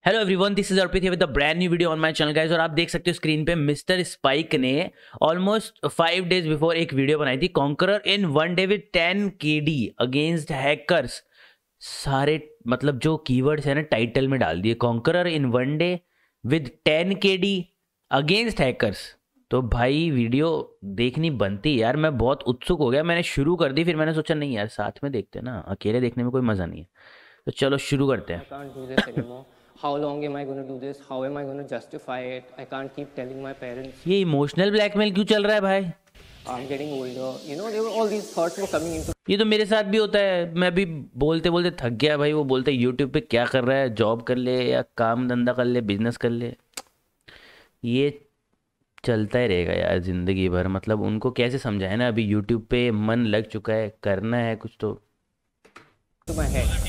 Hello everyone, this is Arpit with the brand new video on my channel guys. और आप देख सकते हो स्क्रीन पे मिस्टर स्पाइक ने ऑलमोस्ट 5 डेज बिफोर एक वीडियो बनाई थी, conqueror in 1 day with 10 KD against hackers. सारे मतलब जो कीवर्ड्स है ना टाइटल में डाल दिए, conqueror in 1 day with 10 KD against hackers. तो भाई वीडियो देखनी बनती यार, मैं बहुत उत्सुक हो गया। मैंने शुरू कर दी, फिर मैंने सोचा नहीं यार साथ में देखते ना, अकेले देखने में कोई मजा नहीं है। तो चलो शुरू करते हैं। How long am I going to do this? How am I going to justify it? I can't keep telling my parents. ये इमोशनल ब्लैकमेल क्यों चल रहा है भाई? I'm getting older. You know, there were all these thoughts were coming into. ये तो मेरे साथ भी होता है। मैं भी बोलते बोलते थक गया भाई। वो बोलते यूट्यूब पे क्या कर रहा है, जॉब कर ले या काम धंधा कर ले, बिजनेस कर ले। ये चलता ही रहेगा यार जिंदगी भर। मतलब उनको कैसे समझाए ना, अभी यूट्यूब पे मन लग चुका है, करना है कुछ तो। To my head.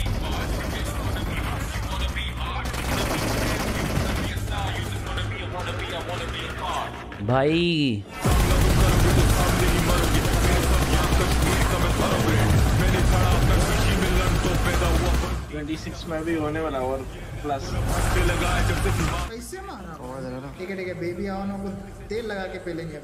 भाई में भी होने वाला और प्लस कैसे मारा? ठीक है बेबी आओ ना, वो तेल लगा के पी लेंगे।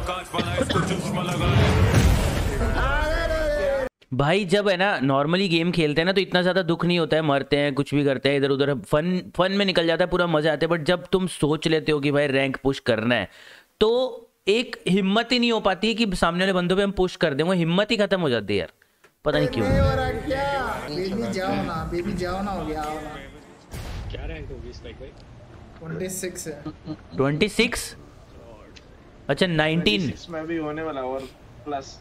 भाई जब है ना नॉर्मली गेम खेलते हैं ना तो इतना ज़्यादा दुख नहीं होता है, मरते हैं कुछ भी करते हैं इधर उधर, फन में निकल जाता है, पूरा मजा आता है। बट जब तुम सोच लेते हो कि भाई रैंक पुश करना है तो एक हिम्मत ही नहीं हो पाती है कि सामने वाले बंदों पे हम पुश कर दें। वो हिम्मत ही खत्म हो जाती है यार, पता नहीं क्यों। बेबी जाओ ना हो गया। आओ ना। क्या रैंक होगी स्पाइक भाई? 26 है। 26? अच्छा 19 में भी होने वाला और प्लस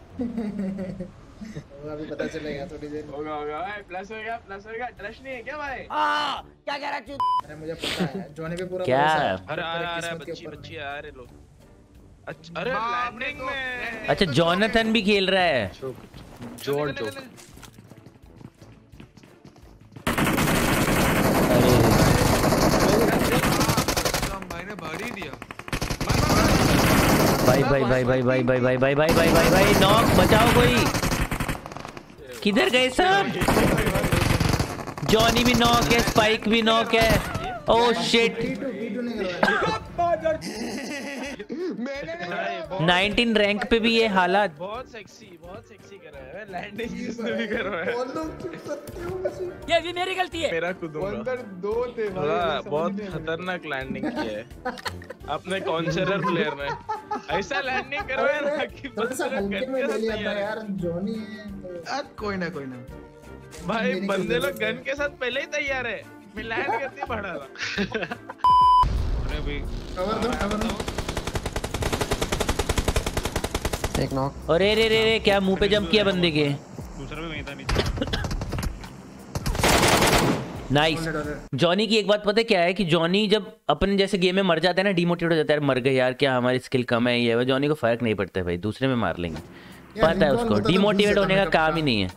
अभी पता चलेगा थोड़ी देर। होगा प्लस होगा ट्रश नहीं है क्या भाई? क्या कह रहा है? अरे मुझे पता है जोनी पे पूरा क्या? अरे बच्ची आ रहे लोग। अच्छा अरे लैंडिंग में। अच्छा जॉनथन भी खेल रहा है। जोन मैंने भर ही दिया। भाई नॉक बचाओ कोई। किधर गए सब? जॉनी भी नॉक है, स्पाइक भी नॉक है। ओह शिट, 19 रैंक पे भी ये हालात। बहुत सेक्सी कर रहा है। लैंडिंग किसने भी कर रहा है। ये भी मेरी गलती है। मेरा कूदूंगा। अंदर दो थे भाई, बहुत खतरनाक लैंडिंग की है अपने कॉन्सरर प्लेयर ने। ऐसा लैंडिंग करवाया ना कि थोड़ा हल्के में ले लिया था यार जोनी है तो। कोई ना भाई बंदे लोग गन के साथ पहले ही तैयार है। मैं लैंड करती बढ़ा रहा। अरे भाई कवर दो। एक नॉक। अरे रे क्या मुंह पे जंप किया बंदे के। दूसरा भी वहीं था नीचे। नाइस। जॉनी की एक बात पता है क्या है कि जॉनी जब अपने जैसे गेम में मर जाता है ना, डिमोटिवेट हो जाता है, मर गए यार क्या हमारी स्किल कम है, ये जॉनी को फर्क नहीं पड़ता है भाई, दूसरे में मार लेंगे। पता है उसको डिमोटिवेट होने का काम ही नहीं है।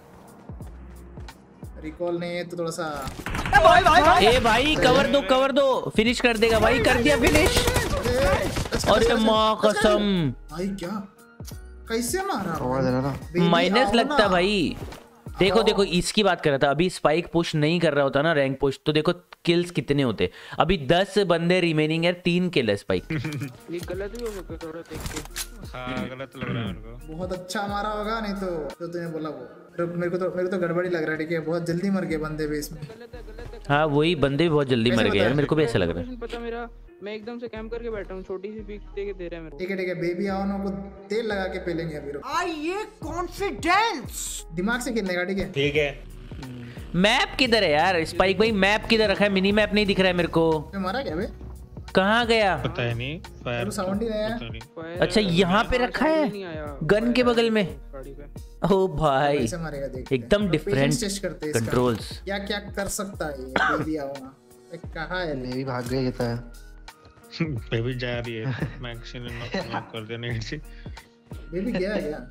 रिकॉल नहीं है तो थोड़ा सा ए भाई कवर दो फिनिश कर देगा भाई। कर दिया फिनिश। अरे माँ कसम भाई क्या कैसे मारा? माइनस लगता भाई। देखो इसकी बात कर रहा था। अभी स्पाइक पुश नहीं कर रहा होता ना रैंक पुश, तो देखो किल्स कितने होते। अभी 10 बंदे रिमेनिंग है, 3 किल है स्पाइक। ये गलत भी हो सकता है थोड़ा देख के। हाँ गलत लग रहा है उनको। बहुत अच्छा मारा होगा, नहीं तो जो तूने बोला वो मेरे को तो गड़बड़ी लग रहा है। ठीक है बहुत जल्दी मर गए बंदे भी इसमें। हाँ वही बंदे भी बहुत जल्दी मर गए यार, मेरे को भी ऐसा लग रहा है। पता मेरा मैं एकदम से कैंप करके बैठा हूँ, छोटी सी पीक दे के दे रहा है मेरे को। ठीक है बेबी आओ ना, वो तेल लगा के पी लेंगे अभी। ये कॉन्फिडेंस दिमाग से खेलने का। ठीक है मैप किधर है यार स्पाइक भाई? मैप किधर रखा है? मिनी मैप नहीं दिख रहा है मेरे को। मारा क्या बे? कहाँ गया पता है नहीं। फायर साउंड ही नहीं आया। अच्छा यहाँ पे रखा है गन के बगल में। ओ भाई कैसे मारेगा देख। एकदम डिफरेंट कंट्रोल्स। क्या कर सकता है ये बेबी आओ ना। कहाँ है? मेरी भाग गई है। बेबी जा रही है। मैक्स ने नॉक कर दिया नेट से। बेबी गया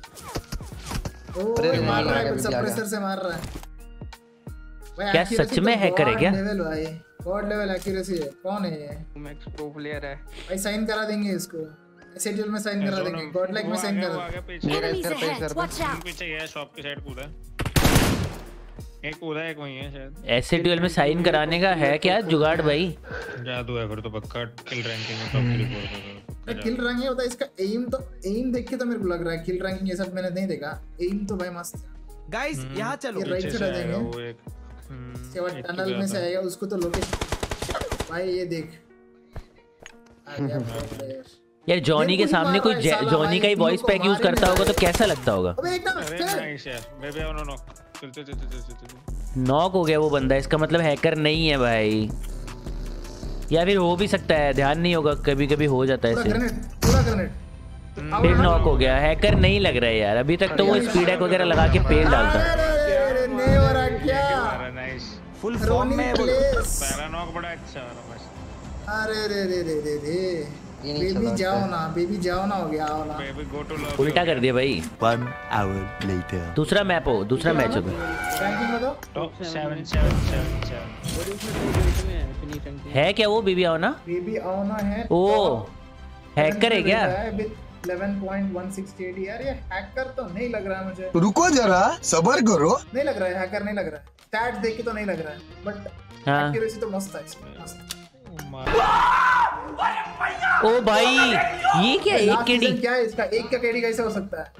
ओ मार रहा है, सप्रेसर से मार रहा है। क्या सच में हैकर है क्या? गॉड लेवल एक्यूरेसी है। कौन है ये? मैक्स प्रो प्लेयर है भाई। साइन करा देंगे इसको, शेड्यूल में साइन करा देंगे, गॉड लाइक में साइन करा। पीछे गया शॉप की साइड कूदा। एक पूरा एक वही है शायद। ऐसे ड्यूल में साइन कराने का है क्या जुगाड़ भाई? जादू है फिर तो पक्का किल रैंकिंग में टॉप 3 4 किल रैंकिंग होता है इसका एम देख के तो मेरे को लग रहा है किल रैंकिंग ये सब मैंने नहीं देखा। एम तो भाई मस्त है। गाइस यहां चलो, ये राइट साइड देंगे वो एक इसके बाद टनल में से आएगा उसको तो लोकेशन भाई ये देख आ गया प्लेयर। यार जॉनी के सामने कोई जॉनी का ही वॉइस पैक यूज करता होगा तो कैसा लगता होगा। अबे एकदम अरे नाइस यार बेबे नो चल नॉक हो गया वो बंदा, इसका मतलब हैकर नहीं है भाई, या फिर हो भी सकता है, ध्यान नहीं होगा, कभी कभी हो जाता है ऐसे। पूरा ग्रेनेड फिर नॉक हो गया, हैकर नहीं लग रहा है यार। अभी तक तो वो स्पीड हैक वगैरह लगा के पेल डालता है। नहीं हो रहा क्या नाइस फुल फॉर्म में पहला नॉक बड़ा अच्छा है बस। अरे रे रे रे रे रे बेबी जाओ ना हो गया आओ ना। बेबी गो टू लॉबी उल्टा कर दिया भाई। 1 hour later. दूसरा मैप हो, दूसरा मैच हो। रैंकिंग में तो टॉप 7 है क्या वो बेबी आओ ना? बेबी आओ ना है। ओ हैकर है क्या? 11.160 KD यार, ये हैकर तो नहीं लग रहा है मुझे। रुको जरा सबर करो। नहीं लग रहा है, हैकर नहीं लग रहा है। स्टैट्स देख के तो नहीं लग रहा है, बट हाँ। एक्यूरेसी तो मस्त है इसकी, मस्त। ओ भाई ये क्या एक Last केडी? season क्या है इसका? एक का केडी कैसे हो सकता है?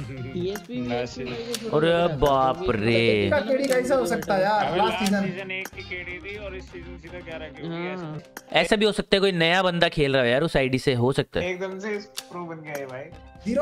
अरे बाप रे, का केडी कैसे हो सकता है यार? लास्ट सीजन सीजन 1 की केडी थी और इस सीजन सीधा 11 की हो गई। ऐसा भी हो सकता है कोई नया बंदा खेल रहा है यार उस आईडी से, हो सकता है। एकदम से प्रो बन गया है भाई।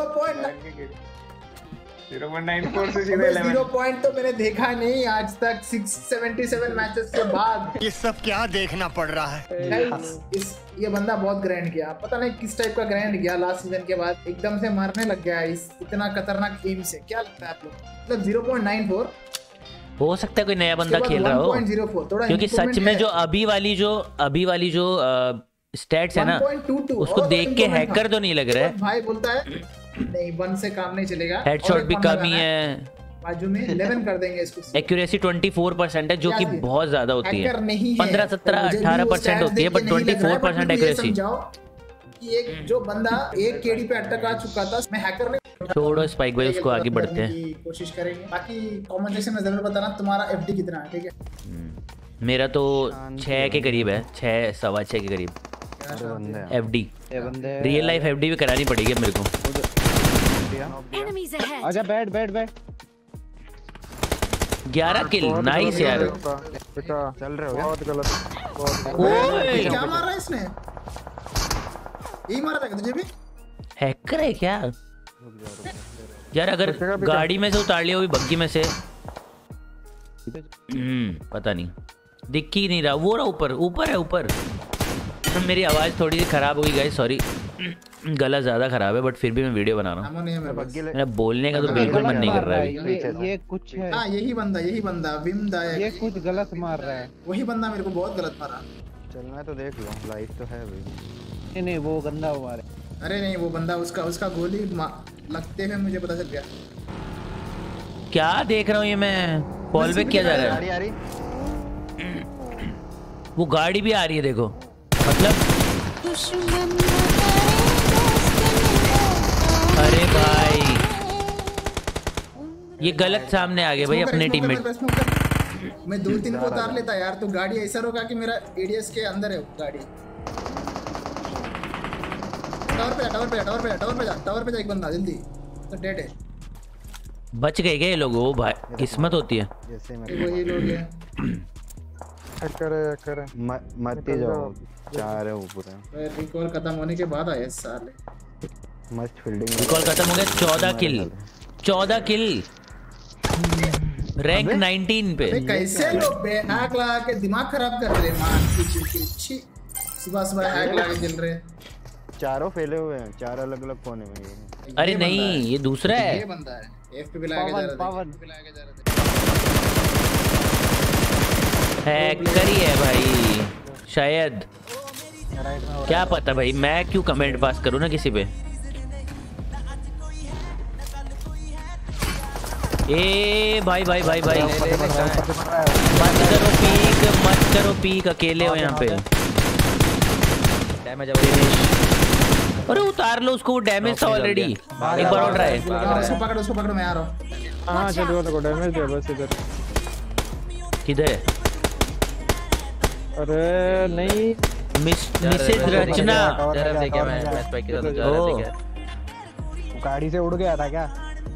0.94 से सीधे 0 पॉइंट तो मैंने देखा नहीं आज तक 677 मैचेस के बाद। ये सब क्या देखना पड़ रहा है? ये बंदा बहुत ग्रैंड किया, पता नहीं किस टाइप का ग्रैंड किया लास्ट सीजन के बाद, एकदम से मारने लग गया इस इतना खतरनाक एम से। क्या लगता है आप लोग? मतलब 0.94 हो सकता है कोई नया बंदा खेल रहा हो, 1.04 थोड़ा क्योंकि सच में जो अभी वाली जो स्टैट्स है ना 1.22 उसको देख के हैकर तो नहीं लग रहा है। भाई बोलता है नहीं 1 से काम नहीं चलेगा, हेडशॉट भी कम ही है, बाजू में 11 कर देंगे इसको। एक्यूरेसी 24% है जो कि बहुत ज्यादा होती है। हैकर नहीं है, 15, 17, 18% होती है, बट 24% एक्यूरेसी। कि एक जो बंदा एक केडी पे अटक आ चुका था, मैं हैकर नहीं। छोड़ो स्पाइक भाई, उसको आगे बढ़ते हैं। कोशिश करेंगे, बाकी कमेंट सेक्शन में जरूर बताना तुम्हारा एफडी कितना है, ठीक है? मेरा तो 6 के करीब है, 6 सवा 6 के करीब एफडी। रियल लाइफ एफडी भी करानी पड़ेगी मेरे को। आजा बैठ 11 किल, नाइस यार। चल रहे हो बहुत गलत। ओए क्या मार रहा है इसने? यही मारा था तुझे भी? हैकर है क्या यार? अगर गाड़ी में से उतार लिया, वो भी बग्गी में से, पता नहीं, दिख ही नहीं रहा। वो रहा ऊपर है ऊपर। मेरी आवाज थोड़ी सी खराब होगी गाइस, सॉरी, गला ज्यादा खराब है, बट फिर भी मैं वीडियो बना रहा हूँ। मेरा बोलने का तो बिल्कुल मन नहीं कर रहा है। ये कुछ है। हाँ यही बंदा विम दायक, ये कुछ गलत मार रहा है। वही बंदा मेरे को बहुत गलत मारा। चल मैं तो देख लूं, लाइव तो है भाई। नहीं वो गंदा हुआ है। अरे नहीं वो बंदा उसका गोली लगते हुए मुझे पता चल गया। क्या देख रहा हूँ ये मैं? कॉल बैक किया जा रहा है, वो गाड़ी भी आ रही है देखो, मतलब अरे भाई ये गलत सामने आ गए भाई अपने टीममेट। मैं 2-3 को उतार लेता यार, तो गाड़ी ऐसा रोका कि मेरा एडीएस के अंदर है गाड़ी। टावर पे जा एक बंदा जल्दी, तो डेड है। बच गए क्या ये लोग? ओ भाई किस्मत होती है। वही लोग हैं। करे मत ही जाओ, 4 है ऊपर। रिकॉल खत्म होने के बाद आए साले, मस्त फील्डिंग। रिकॉल खत्म हो गया, 14 किल रैंक 19 पे। कैसे लोग हैक लगा के दिमाग खराब कर रहे हैं? सुबह हैक लगा के खेल रहे। चारों फैले हुए हैं, 4 अलग-अलग कोने में। अरे नहीं ये दूसरा है, ये बंदा है। एफपी लगा के जा रहा था। हैकर ही है भाई शायद, क्या पता भाई, मैं क्यों कमेंट पास करूँ ना किसी पे। ए भाई मत करो पीक अकेले हो यहाँ पे। अरे उतार लो उसको, वो डैमेज था ऑलरेडी। एक बार और ट्राई। उसको पकड़ो, मैं आ रहा हूँ। हाँ चलो देखो डैमेज दिया बस इधर। किधर है? अरे नहीं मिसेज रचना। जरा देखे मैं स्पाइक के साथ जा रहा ओ। था। गाड़ी से उड़ गया था क्या?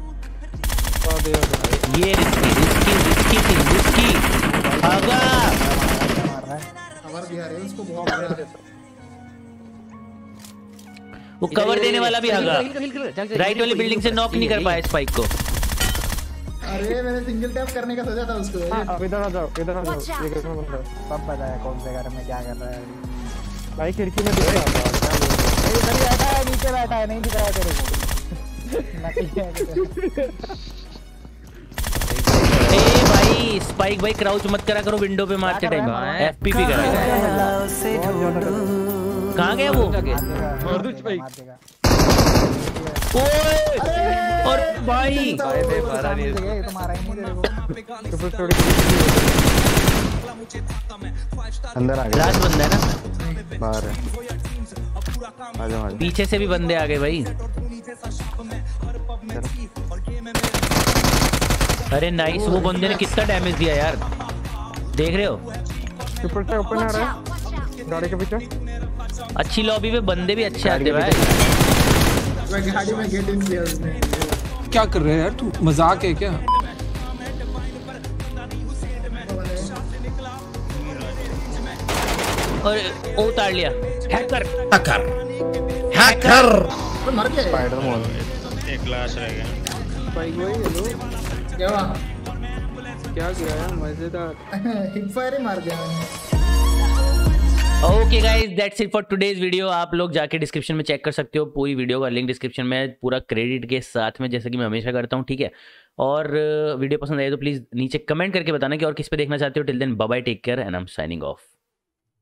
ये रिस्की भागा। कवर दिया रे उसको बहुत बढ़िया। वो कवर देने वाला भी भागा। राइट वाली बिल्डिंग से नॉक नहीं कर पाया स्पाइक को। अरे मैंने सिंगल टैप करने का सोचा था उसको। अब इधर आ जाओ, इधर आ जाओ। ये किसमें बंदा? सब पता है कौन से घर में क्या कर रहा है। भाई खिड़की में दिख रहा था। इधर ही बैठा है, नीचे बैठा है, नहीं दिख रहा है तेरे को। नकली है। ए भाई स्पाइक भाई क्राउच मत करा करो विंडो पे मारते टाइम। एफपीपी करा। कहाँ गया वो? मार दो भाई। ओए और भाई मारा नहीं है, तो मारा ही नहीं तेरे को। अंदर आ गया। लास्ट बंदा है ना? बाहर है। आ जाओ आ जाओ। पीछे से भी बंदे आ गए भाई। अरे नाइस, वो बंदे ने कितना डैमेज दिया यार, देख रहे हो? ऊपर से ओपन आ रहा है गाड़ी के पीछे। अच्छी लॉबी में बंदे भी अच्छे आते भाई। मैं गाड़ी में गेट इन किया उसने। क्या कर रहे हैं यार तू? मजाक है क्या? और वो उतार लिया। हैकर तो मर गया। Spider mode. एक लाश रह गया। भाई वही हेलो क्या हुआ? क्या किया यार, मजेदार। हिप फायर ही मार दिया मैंने। Okay guys, that's it for today's video. आप लोग जाके डिस्क्रिप्शन में चेक कर सकते हो, पूरी वीडियो का लिंक डिस्क्रिप्शन में पूरा क्रेडिट के साथ में, जैसे कि मैं हमेशा करता हूँ, ठीक है? और वीडियो पसंद आए तो प्लीज़ नीचे कमेंट करके बताना कि और किस पे देखना चाहते हो। Till then bye bye, take care and I am signing of.